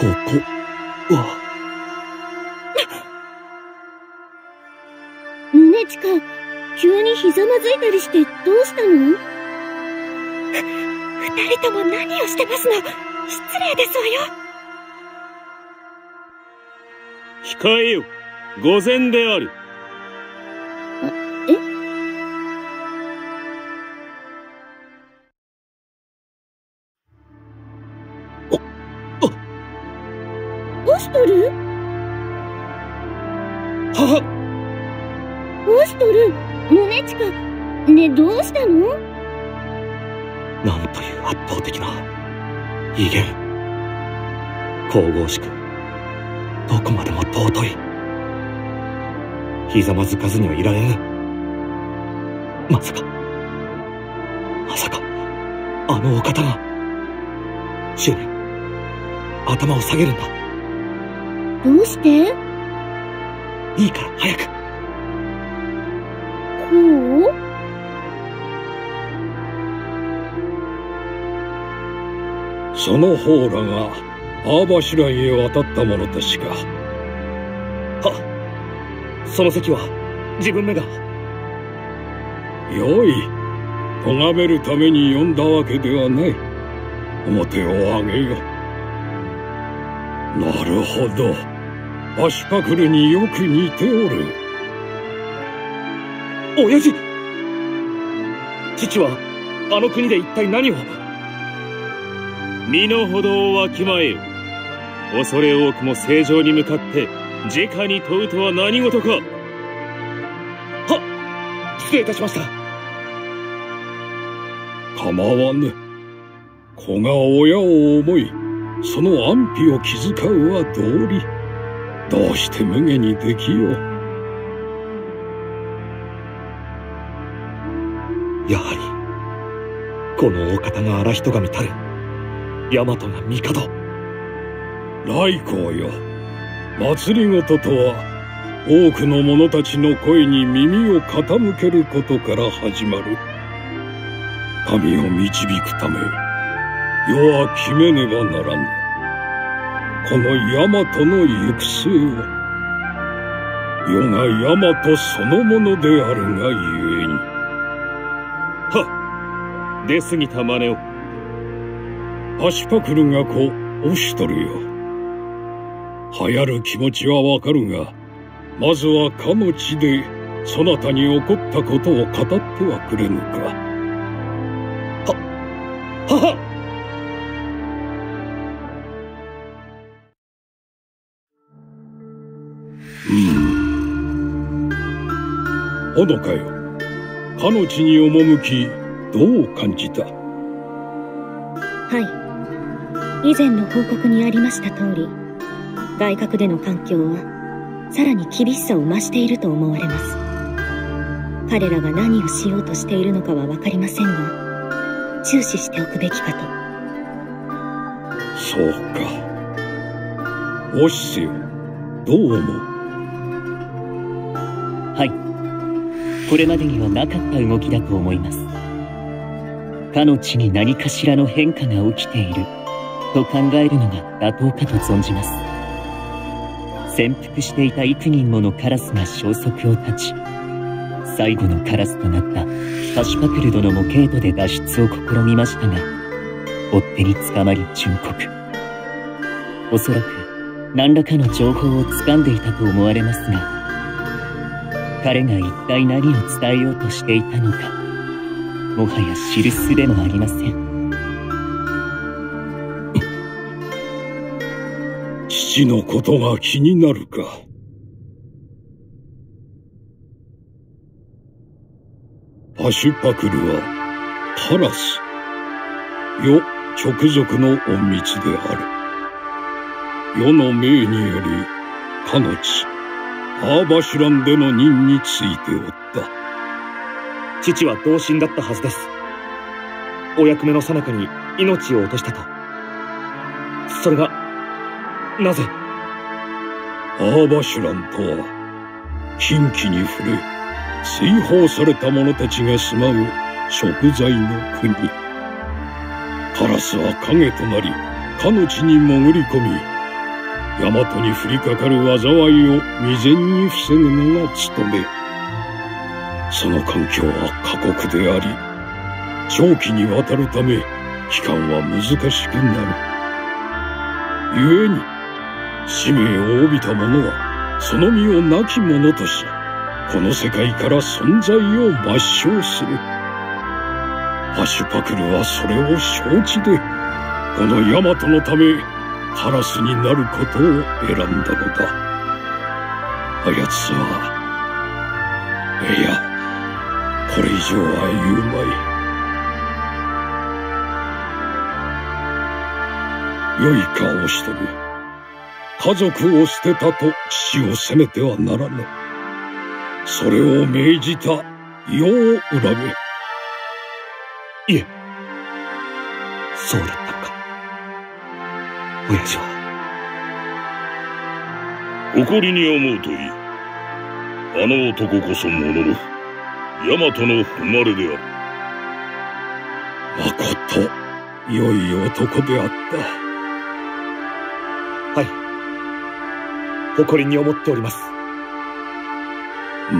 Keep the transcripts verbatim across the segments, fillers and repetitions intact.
こは宗近、急にひざまずいたりしてどうしたの？ 二人とも何をしてますの？失礼ですわよ。 控えよ、御前である。 あ、え？ あ、あ、 オシトル？ はオシトル、宗近、ね、どうしたの？ なんという圧倒的な威厳。神々しく、どこまでも尊い。ひざまずかずにはいられぬ。まさか、まさか、あのお方が、執念、頭を下げるんだ。 どうして？ いいから早く。 こう？ その方らがアーバシュランへ渡った者たちか。 は、その席は自分めが。 よい、咎めるために呼んだわけではない。面を上げよ。なるほど、アシュパクルによく似ておる。 親父、父はあの国で一体何を？ 身の程をわきまえよ。恐れ多くも正常に向かって直に問うとは何事か。 はっ、失礼いたしました。 構わぬ。子が親を思い、その安否を気遣うは道理。どうして無下にできよう。 やはり、このお方が荒人神たる、大和が帝。 来光よ、政とは、多くの者たちの声に耳を傾けることから始まる。神を導くため、世は決めねばならぬ。この大和の行く末を、世が大和そのものであるがゆえに。 はっ、出過ぎた真似を。 アシュパクルが子、オシトルよ。流行る気持ちはわかるが、まずはかの地で、そなたに起こったことを語ってはくれぬか。 は、はは。 うん。ほのかよ、かの地に赴き、どう感じた？ はい。以前の報告にありました通り、外郭での環境は、さらに厳しさを増していると思われます。彼らが何をしようとしているのかはわかりませんが、注視しておくべきかと。 そうか。オシセよ、どう思う？ はい。これまでにはなかった動きだと思います。かの地に何かしらの変化が起きていると考えるのが妥当かと存じます。潜伏していた幾人ものカラスが消息を絶ち、最後のカラスとなったアシュパクル殿もゲートで脱出を試みましたが、追っ手に捕まり殉国。おそらく何らかの情報を掴んでいたと思われますが、彼が一体何を伝えようとしていたのか、もはや知る術もありません。 父のことが気になるか。アシュパクルはカラス、世直属の隠密である。世の命によりかの地アーバシュランでの任についておった。 父は同心だったはずです。お役目の最中に命を落としたと。それがなぜ？ アーバシュランとは、禁忌に触れ、追放された者たちが住まう贖罪の国。カラスは影となり、かの地に潜り込み、 大和に降りかかる災いを未然に防ぐのが務め。その環境は過酷であり、長期にわたるため帰還は難しくなる。故に使命を帯びた者はその身を亡き者とし、この世界から存在を抹消する。アシュパクルはそれを承知で、このヤマトのためカラスになることを選んだのだ。あやつは、いや、これ以上は言うまい。良いか、おしとる。家族を捨てたと父を責めてはならぬ。それを命じた世を恨め。 いえ、そうだったのか。親父は。 誇りに思うといい。あの男こそモノノフ、ヤマトの生まれである。 まこと良い男であった。 はい、誇りに思っております。 うん。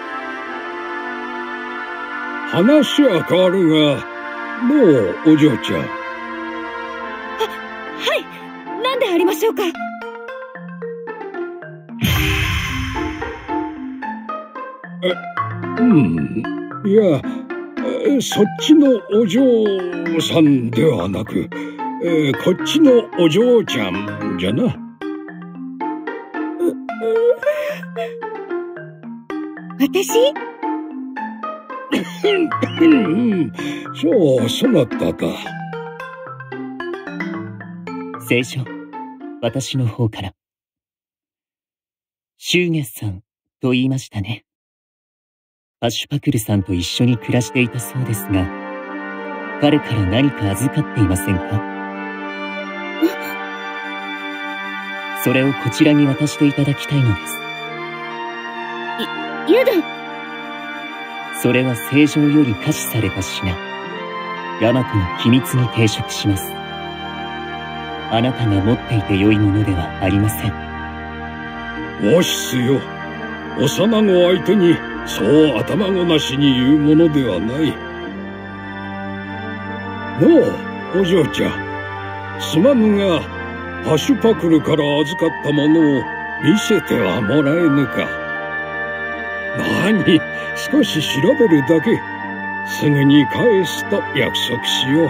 話は変わるが、もうお嬢ちゃん。は、 はい、何でありましょうか。 え、うん、いや、そっちのお嬢さんではなく、えこっちのお嬢ちゃんじゃな。 私？ うん、そう、そなたか。 聖書、私の方から。シュウゲスさんと言いましたね。アシュパクルさんと一緒に暮らしていたそうですが、彼から何か預かっていませんか？それをこちらに渡していただきたいのです。 い、やだ。 それは聖城より可視された品。ヤマトの機密に抵触します。あなたが持っていて良いものではありません。 オシスよ、幼子相手にそう頭ごなしに言うものではない。のう、お嬢ちゃん、すまぬがアシュパクルから預かったものを見せてはもらえぬか。何、少し調べるだけ。すぐに返すと約束しよう。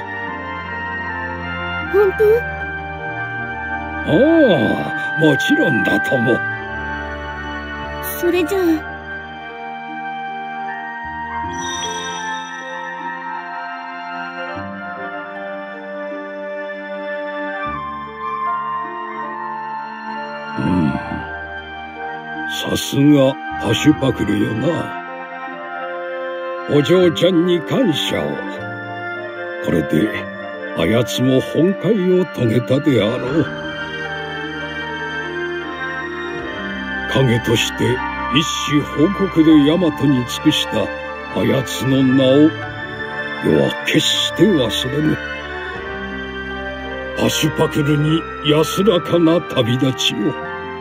本当？ ああ、もちろんだとも。 それじゃあ。 うん。さすがアシュパクルよな。お嬢ちゃんに感謝を。これであやつも本懐を遂げたであろう。影として一種報告でヤマトに尽くしたあやつの名を世は決して忘れぬ。アシュパクルに安らかな旅立ちを。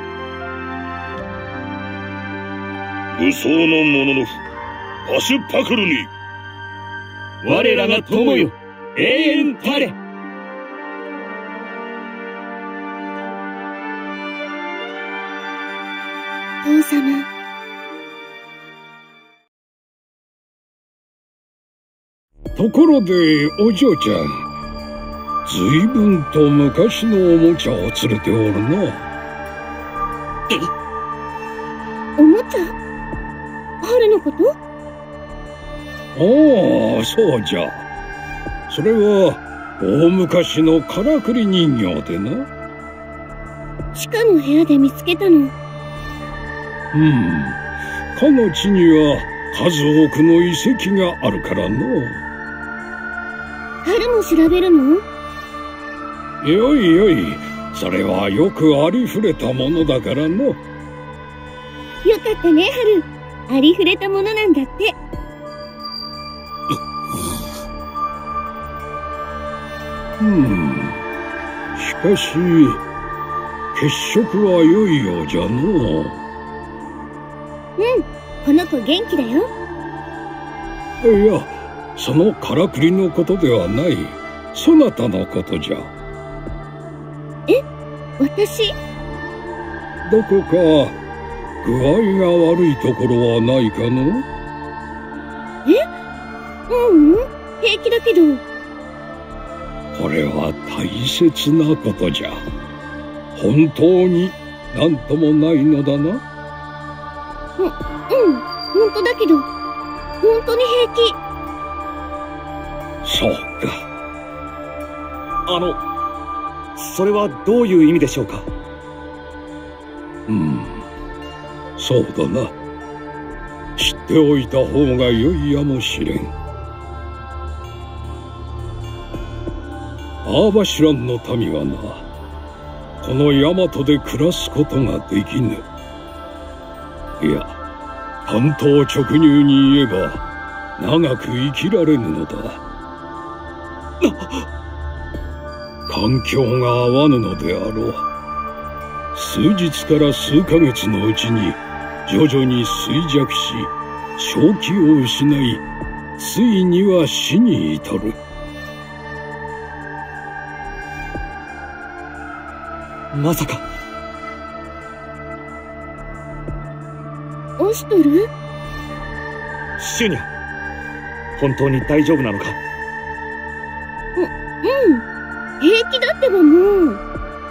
武装のモノノフ、アシュパクルに我らが友よ、永遠たれ。 王様。 ところでお嬢ちゃん、ずいぶんと昔のおもちゃを連れておるな。 おもちゃ？春のこと？ ああ、そうじゃ。それは大昔のからくり人形でな。 地下の部屋で見つけたの。 うん。かの地には数多くの遺跡があるからの。 春も調べるの？ よいよい、それはよくありふれたものだからの。 よかったね、春。ありふれたものなんだって。 うん。しかし、 血色は良いようじゃのう。 うん、この子元気だよ。 いや、そのからくりのことではない。そなたのことじゃ。 え、私？ どこか具合が悪いところはないかの？ え？ううん、平気だけど。 これは大切なことじゃ。本当に何ともないのだな。 う、うん、本当だけど、本当に平気。 そうか。 あの、それはどういう意味でしょうか？ うん、そうだな。知っておいた方が良いやもしれん。アーバシュランの民はな、このヤマトで暮らすことができぬ。いや、単刀直入に言えば長く生きられぬのだ。環境が合わぬのであろう。数日から数ヶ月のうちに徐々に衰弱し、正気を失い、ついには死に至る。 まさか。 オシトル？ シュニャ、本当に大丈夫なのか？ う、うん、平気だってばもう。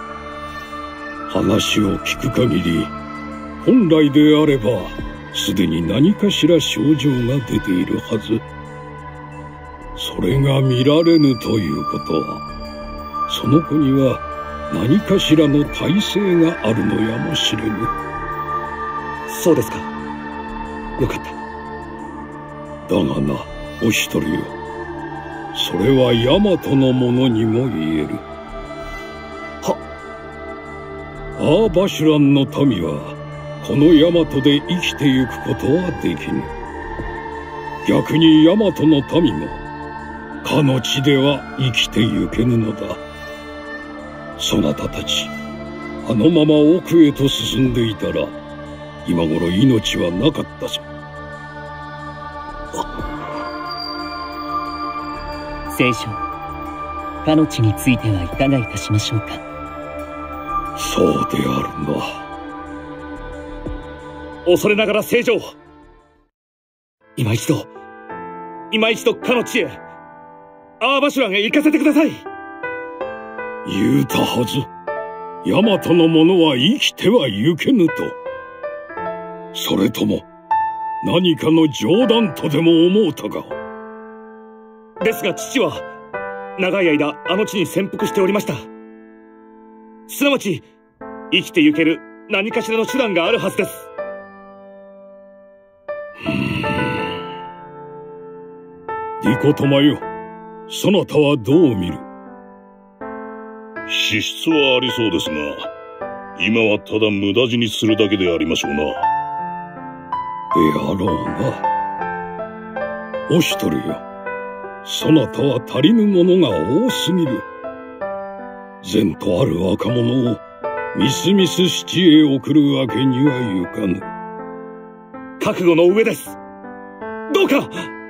話を聞く限り、本来であればすでに何かしら症状が出ているはず。それが見られぬということは、その子には何かしらの耐性があるのやもしれぬ。 そうですか。よかった。 だがな、おしとるよ。それはヤマトのものにも言える。 はアーバシュランの民はこのヤマトで生きてゆくことはできぬ。逆にヤマトの民もかの地では生きてゆけぬのだ。そなたたち、あのまま奥へと進んでいたら今頃命はなかったぞ。 聖書、かの地についてはいかがいたしましょうか？ そうであるな。 恐れながら聖上、今一度今一度かの地へ、アーバシュランへ行かせてください。 言うたはず。ヤマトの者は生きてはゆけぬと。それとも何かの冗談とでも思うたか？ ですが父は長い間あの地に潜伏しておりました。すなわち生きてゆける何かしらの手段があるはずです。 リコトマよ、そなたはどう見る？ 資質はありそうですが、今はただ無駄死にするだけでありましょうな。 であろうな。おしとるよ、そなたは足りぬものが多すぎる。善とある若者をみすみす七へ送るわけにはいかぬ。 覚悟の上です。どうか。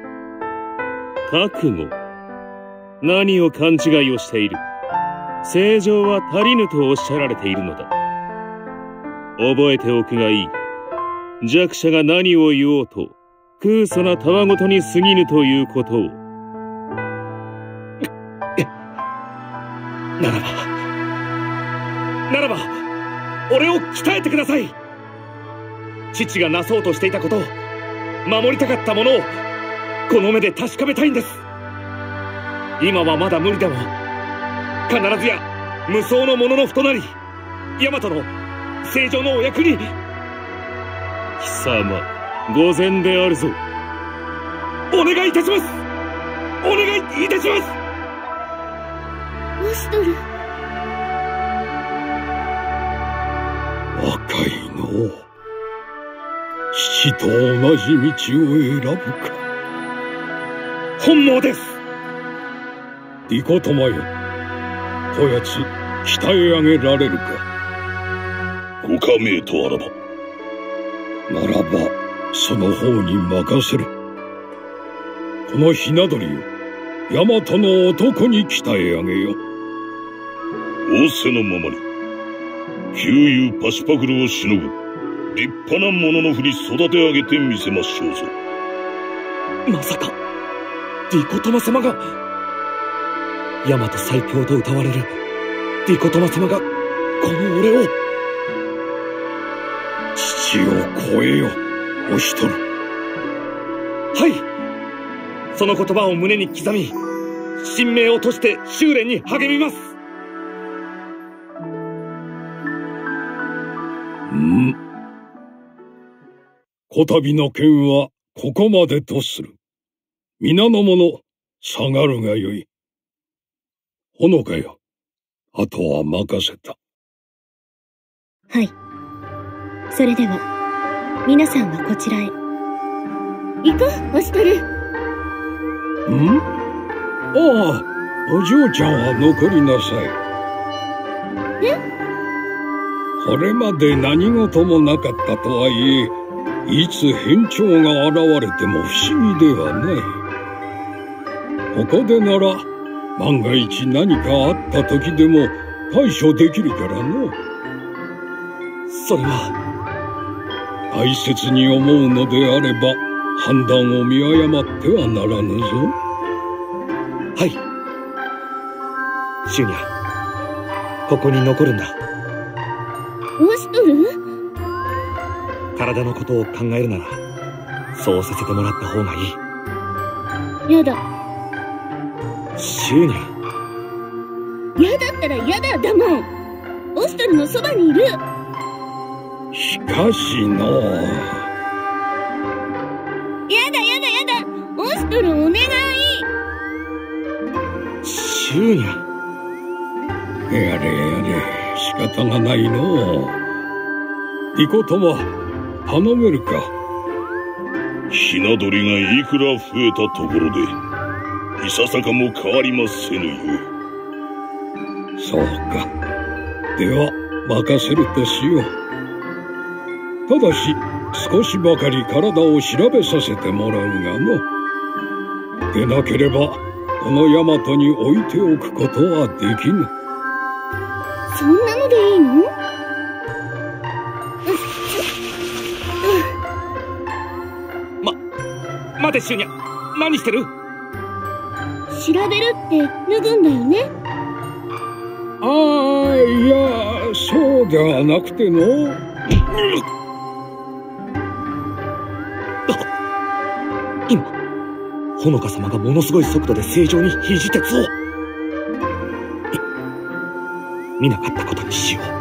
覚悟？何を勘違いをしている？聖上は足りぬとおっしゃられているのだ。覚えておくがいい。弱者が何を言おうと空疎なたわごとに過ぎぬということを。 ならばならば俺を鍛えてください。父がなそうとしていたことを、守りたかったものをこの目で確かめたいんです。今はまだ無理でも必ずや無双の者のふとなり、ヤマトの聖上のお役に。 貴様、御前であるぞ。 お願いいたします。お願いいたします。 オシトル。 若いのう。父と同じ道を選ぶか。 本望です。 リコトマよ、こやつ鍛え上げられるか？ ご下命とあらば。 ならば、その方に任せる。このひな鳥を、大和の男に鍛え上げよ。 仰せのままに、旧友パシパグルをしのぐ、立派なもののふり育て上げてみせましょうぞ。 まさか、ディコトマ様が、大和最強と謳われる、ディコトマ様が、この俺を。 父を超えよ、おしとる。 はい。その言葉を胸に刻み、神明を賭して修練に励みます。 ん。こたびの件はここまでとする。皆の者、下がるがよい。ほのかよ、あとは任せた。 はい。それでは、皆さんはこちらへ。 行こう、オシトル。 ん？ああ、お嬢ちゃんは残りなさい。 え？ これまで何事もなかったとはいえ、いつ変調が現れても不思議ではない。ここでなら、万が一何かあった時でも対処できるからの。 それは、 大切に思うのであれば、判断を見誤ってはならぬぞ。 はい。シュニャ、ここに残るんだ。 オシトル？ 体のことを考えるなら、そうさせてもらった方がいい。 やだ。 シュニャ。 やだったらやだだもん。オシトルのそばにいる。 しかしのう。 やだやだやだ。オシトルお願い。 シュニャ。 やれやれ、仕方がないのう。リコ友、頼めるか。 ひな鳥がいくら増えたところで、いささかも変わりませぬゆえ。 そうか。では、任せるとしよう。ただし、少しばかり体を調べさせてもらうがの。でなければ、このヤマトに置いておくことはできぬ。 そんなのでいいの？ ま、待てシュニャ。何してる？ 調べるって脱ぐんだよね？ ああ、いや、そうではなくての。 今、ほのか様がものすごい速度で正常に肘鉄を。見なかったことにしよう。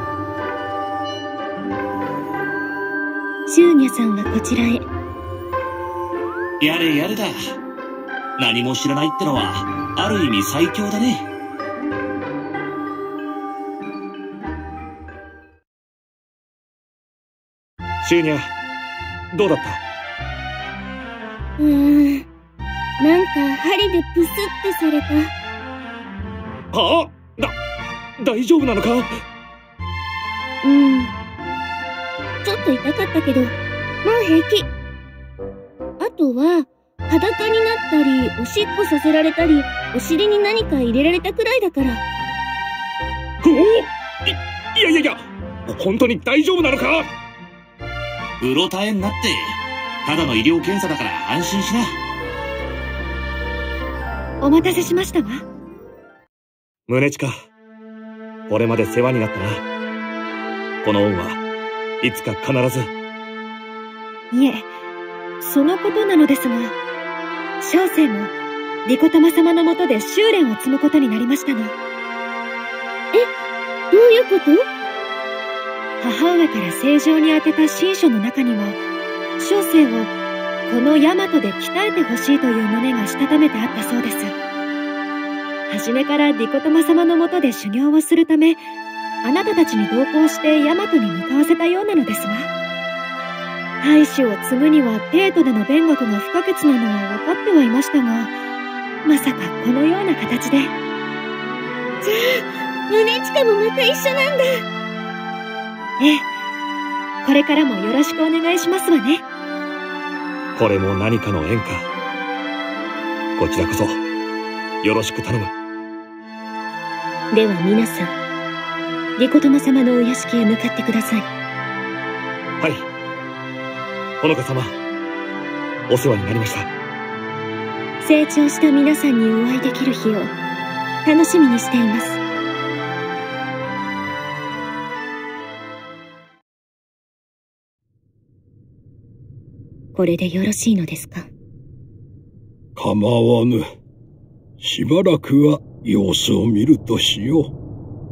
シューニャさんはこちらへ。 やれやれだ。何も知らないってのは、ある意味最強だね。 シューニャ、どうだった？ うーん。なんか針でプスってされた。 ああ、だ、大丈夫なのか？ うん。ちょっと痛かったけど、もう平気。あとは、裸になったり、おしっこさせられたり、お尻に何か入れられたくらいだから。 おお！い、いやいやいや、本当に大丈夫なのか？ うろたえんなって、ただの医療検査だから安心しな。 お待たせしましたわ。 宗近、これまで世話になったな。この恩はいつか必ず。 いえ、そのことなのですが、小生もリコタマ様のもとで修練を積むことになりましたが。え、 どういうこと？ 母上から正常に当てた神書の中には、小生をこの大和で鍛えてほしいという旨がしたためてあったそうです。はじめからディコトマ様のもとで修行をするため、あなたたちに同行して大和に向かわせたようなのですわ。大使を継ぐには帝都での勉学が不可欠なのは分かってはいましたが、まさかこのような形で。じゃあ、宗近もまた一緒なんだ。ええ、 これからもよろしくお願いしますわね。 これも何かの縁か。こちらこそよろしく頼む。 では皆さん、リコトマ様のお屋敷へ向かってください。 はい。ほのか様、お世話になりました。 成長した皆さんにお会いできる日を楽しみにしています。これでよろしいのですか？ 構わぬ。しばらくは様子を見るとしよう。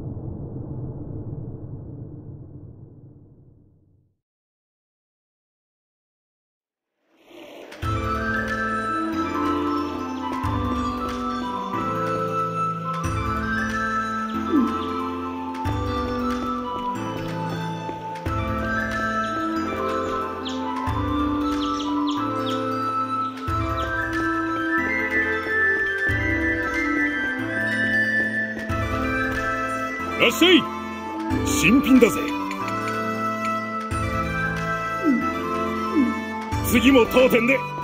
いらっしゃい。新品だぜ。次も当店で